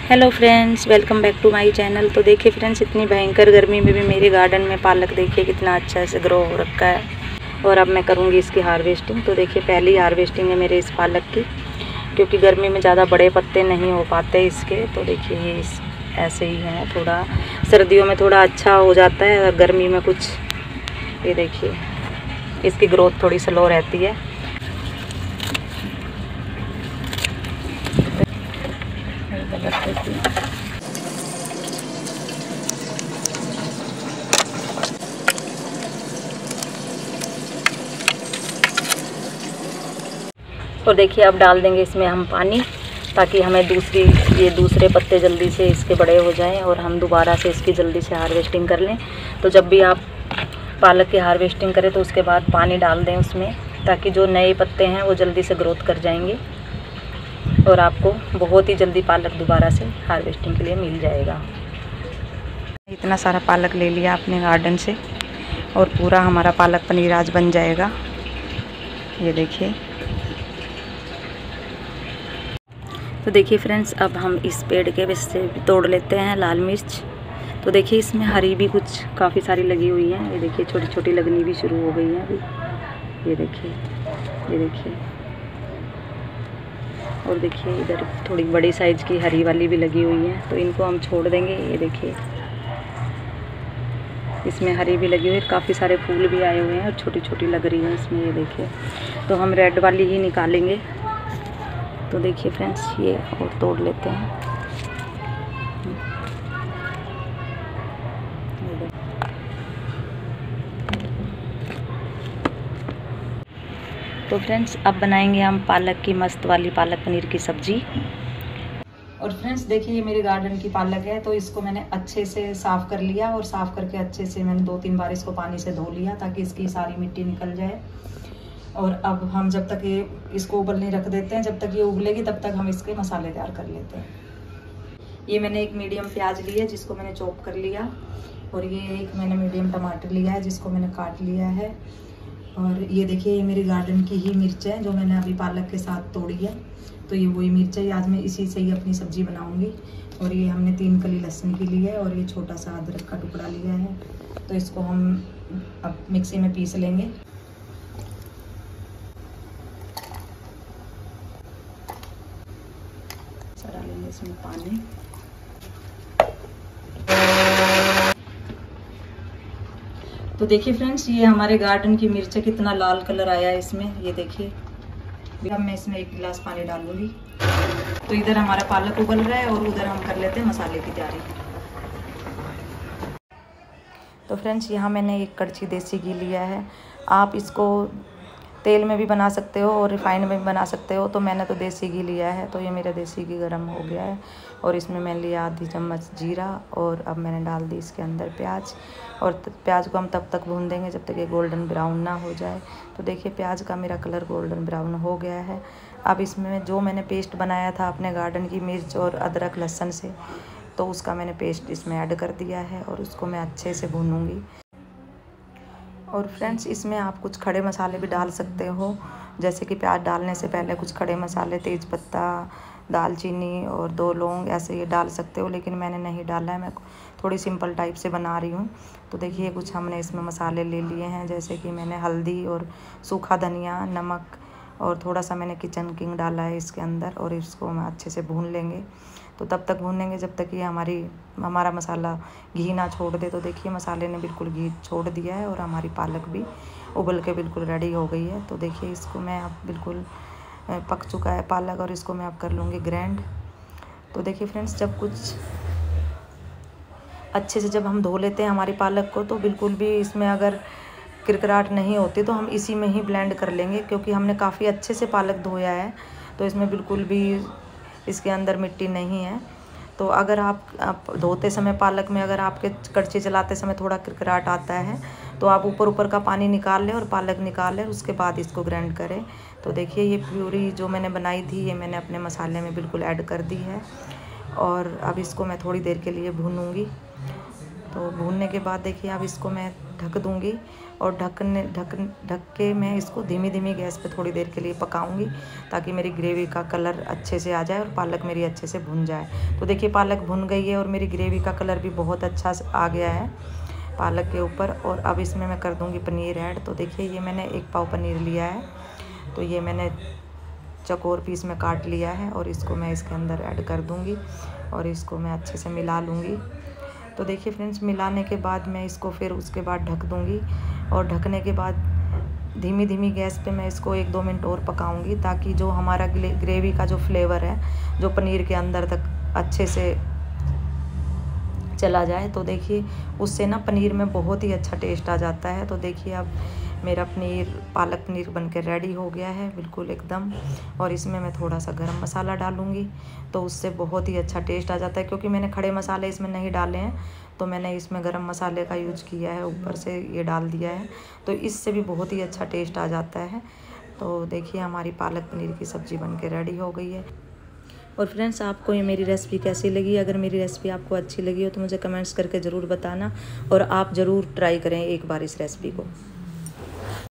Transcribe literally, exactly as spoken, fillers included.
Hello friends, welcome back to my channel. तो देखिए friends, इतनी भयंकर गर्मी में भी मेरे गार्डन में पालक देखिए कितना अच्छा से ग्रो हो रखा है। और अब मैं करूँगी इसकी हार्वेस्टिंग। तो देखिए पहली हार्वेस्टिंग है मेरे इस पालक की, क्योंकि गर्मी में ज़्यादा बड़े पत्ते नहीं हो पाते इसके। तो देखिए ये इस ऐसे ही है, थोड़ा सर्दियों में थोड़ा अच्छा हो जाता है और गर्मी में कुछ। ये देखिए इसकी ग्रोथ थोड़ी स्लो रहती है। और देखिए अब डाल देंगे इसमें हम पानी, ताकि हमें दूसरी ये दूसरे पत्ते जल्दी से इसके बड़े हो जाएं और हम दोबारा से इसकी जल्दी से हार्वेस्टिंग कर लें। तो जब भी आप पालक की हार्वेस्टिंग करें तो उसके बाद पानी डाल दें उसमें, ताकि जो नए पत्ते हैं वो जल्दी से ग्रोथ कर जाएंगे और आपको बहुत ही जल्दी पालक दोबारा से हार्वेस्टिंग के लिए मिल जाएगा। इतना सारा पालक ले लिया अपने गार्डन से और पूरा हमारा पालक पनीर आज बन जाएगा। ये देखिए। तो देखिए फ्रेंड्स, अब हम इस पेड़ के से भी तोड़ लेते हैं लाल मिर्च। तो देखिए इसमें हरी भी कुछ काफ़ी सारी लगी हुई हैं। ये देखिए छोटी छोटी लगनी भी शुरू हो गई है अभी। ये देखिए, ये देखिए। और देखिए इधर थोड़ी बड़ी साइज़ की हरी वाली भी लगी हुई है, तो इनको हम छोड़ देंगे। ये देखिए इसमें हरी भी लगी हुई है, काफ़ी सारे फूल भी आए हुए हैं और छोटी छोटी लग रही है इसमें। ये देखिए, तो हम रेड वाली ही निकालेंगे। तो देखिए फ्रेंड्स, ये और तोड़ लेते हैं। तो फ्रेंड्स अब बनाएंगे हम पालक की मस्त वाली पालक पनीर की सब्जी। और फ्रेंड्स देखिए ये मेरे गार्डन की पालक है, तो इसको मैंने अच्छे से साफ़ कर लिया और साफ़ करके अच्छे से मैंने दो तीन बार इसको पानी से धो लिया, ताकि इसकी सारी मिट्टी निकल जाए। और अब हम जब तक ये इसको उबलने रख देते हैं, जब तक ये उबलेगी तब तक हम इसके मसाले तैयार कर लेते हैं। ये मैंने एक मीडियम प्याज ली है जिसको मैंने चॉप कर लिया, और ये एक मैंने मीडियम टमाटर लिया है जिसको मैंने काट लिया है। और ये देखिए ये मेरी गार्डन की ही मिर्च है जो मैंने अभी पालक के साथ तोड़ी है। तो ये वही मिर्च है, आज मैं इसी से ही अपनी सब्जी बनाऊंगी। और ये हमने तीन कली लहसुन की ली है और ये छोटा सा अदरक का टुकड़ा लिया है। तो इसको हम अब मिक्सी में पीस लेंगे। डालेंगे इसमें पानी। तो देखिए फ्रेंड्स, ये हमारे गार्डन की मिर्च है, कितना लाल कलर आया है इसमें। ये देखिए, अब मैं इसमें एक गिलास पानी डालूंगी। तो इधर हमारा पालक उबल रहा है और उधर हम कर लेते हैं मसाले की तैयारी। तो फ्रेंड्स यहाँ मैंने एक कड़छी देसी घी लिया है। आप इसको तेल में भी बना सकते हो और रिफाइंड में भी बना सकते हो। तो मैंने तो देसी घी लिया है। तो ये मेरा देसी घी गर्म हो गया है और इसमें मैंने लिया आधी चम्मच जीरा, और अब मैंने डाल दी इसके अंदर प्याज। और प्याज को हम तब तक भून देंगे जब तक ये गोल्डन ब्राउन ना हो जाए। तो देखिए प्याज का मेरा कलर गोल्डन ब्राउन हो गया है। अब इसमें जो मैंने पेस्ट बनाया था अपने गार्डन की मिर्च और अदरक लहसुन से, तो उसका मैंने पेस्ट इसमें ऐड कर दिया है और उसको मैं अच्छे से भूनूंगी। और फ्रेंड्स इसमें आप कुछ खड़े मसाले भी डाल सकते हो, जैसे कि प्याज डालने से पहले कुछ खड़े मसाले, तेज पत्ता, दालचीनी और दो लौंग, ऐसे ये डाल सकते हो, लेकिन मैंने नहीं डाला है। मैं थोड़ी सिंपल टाइप से बना रही हूँ। तो देखिए कुछ हमने इसमें मसाले ले लिए हैं, जैसे कि मैंने हल्दी और सूखा धनिया, नमक और थोड़ा सा मैंने किचन किंग डाला है इसके अंदर। और इसको हम अच्छे से भून लेंगे। तो तब तक भूनेंगे जब तक ये हमारी हमारा मसाला घी ना छोड़ दे। तो देखिए मसाले ने बिल्कुल घी छोड़ दिया है और हमारी पालक भी उबल के बिल्कुल रेडी हो गई है। तो देखिए इसको मैं अब बिल्कुल पक चुका है पालक, और इसको मैं अब कर लूँगी ग्रैंड। तो देखिए फ्रेंड्स, जब कुछ अच्छे से जब हम धो लेते हैं हमारी पालक को, तो बिल्कुल भी इसमें अगर किरकिराहट नहीं होती तो हम इसी में ही ब्लेंड कर लेंगे, क्योंकि हमने काफ़ी अच्छे से पालक धोया है। तो इसमें बिल्कुल भी इसके अंदर मिट्टी नहीं है। तो अगर आप, आप धोते समय पालक में अगर आपके कड़छी चलाते समय थोड़ा किरकिराहट आता है, तो आप ऊपर ऊपर का पानी निकाल लें और पालक निकाल लें, उसके बाद इसको ग्राइंड करें। तो देखिए ये प्यूरी जो मैंने बनाई थी, ये मैंने अपने मसाले में बिल्कुल ऐड कर दी है। और अब इसको मैं थोड़ी देर के लिए भूनूंगी। तो भूनने के बाद देखिए अब इसको मैं ढक दूँगी और ढकने ढक ढक के मैं इसको धीमी धीमी गैस पे थोड़ी देर के लिए पकाऊंगी, ताकि मेरी ग्रेवी का कलर अच्छे से आ जाए और पालक मेरी अच्छे से भुन जाए। तो देखिए पालक भुन गई है और मेरी ग्रेवी का कलर भी बहुत अच्छा आ गया है पालक के ऊपर। और अब इसमें मैं कर दूँगी पनीर ऐड। तो देखिए ये मैंने एक पाव पनीर लिया है, तो ये मैंने चौकोर पीस में काट लिया है और इसको मैं इसके अंदर ऐड कर दूँगी और इसको मैं अच्छे से मिला लूँगी। तो देखिए फ्रेंड्स, मिलाने के बाद मैं इसको फिर उसके बाद ढक दूँगी और ढकने के बाद धीमी धीमी गैस पे मैं इसको एक दो मिनट और पकाऊंगी, ताकि जो हमारा ग्रेवी का जो फ्लेवर है जो पनीर के अंदर तक अच्छे से चला जाए। तो देखिए उससे ना पनीर में बहुत ही अच्छा टेस्ट आ जाता है। तो देखिए अब मेरा पनीर पालक पनीर बनकर रेडी हो गया है बिल्कुल एकदम। और इसमें मैं थोड़ा सा गरम मसाला डालूँगी, तो उससे बहुत ही अच्छा टेस्ट आ जाता है। क्योंकि मैंने खड़े मसाले इसमें नहीं डाले हैं, तो मैंने इसमें गरम मसाले का यूज किया है, ऊपर से ये डाल दिया है, तो इससे भी बहुत ही अच्छा टेस्ट आ जाता है। तो देखिए हमारी पालक पनीर की सब्ज़ी बनके रेडी हो गई है। और फ्रेंड्स, आपको ये मेरी रेसिपी कैसी लगी? अगर मेरी रेसिपी आपको अच्छी लगी हो तो मुझे कमेंट्स करके ज़रूर बताना और आप ज़रूर ट्राई करें एक बार इस रेसिपी को।